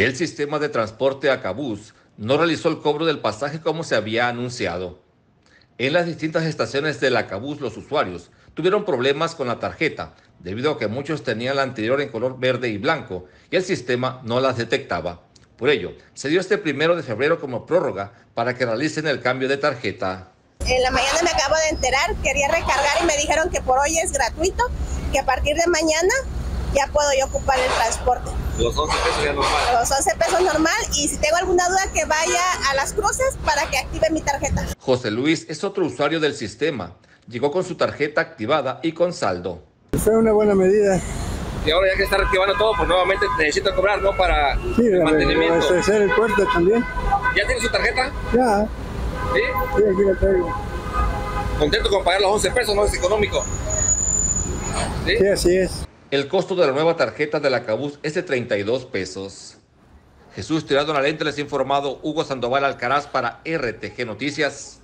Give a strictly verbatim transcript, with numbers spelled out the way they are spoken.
El sistema de transporte Acabús no realizó el cobro del pasaje como se había anunciado. En las distintas estaciones del Acabús, los usuarios tuvieron problemas con la tarjeta, debido a que muchos tenían la anterior en color verde y blanco y el sistema no las detectaba. Por ello, se dio este primero de febrero como prórroga para que realicen el cambio de tarjeta. En la mañana me acabo de enterar, quería recargar y me dijeron que por hoy es gratuito, que a partir de mañana ya puedo yo ocupar el transporte. Los once pesos ya normal. Los once pesos normal, y si tengo alguna duda que vaya a Las Cruces para que active mi tarjeta. José Luis es otro usuario del sistema. Llegó con su tarjeta activada y con saldo. Fue una buena medida. Y ahora ya que está reactivando todo, pues nuevamente necesito cobrar, ¿no? Para sí, el mantenimiento. Sí, abastecer el puerto también. ¿Ya tiene su tarjeta? Ya. ¿Sí? Sí, aquí la traigo. Contento con pagar los once pesos, no es económico. Sí, sí, así es. El costo de la nueva tarjeta del Acabús es de treinta y dos pesos. Jesús Tirado en la Lente les ha informado Hugo Sandoval Alcaraz para R T G Noticias.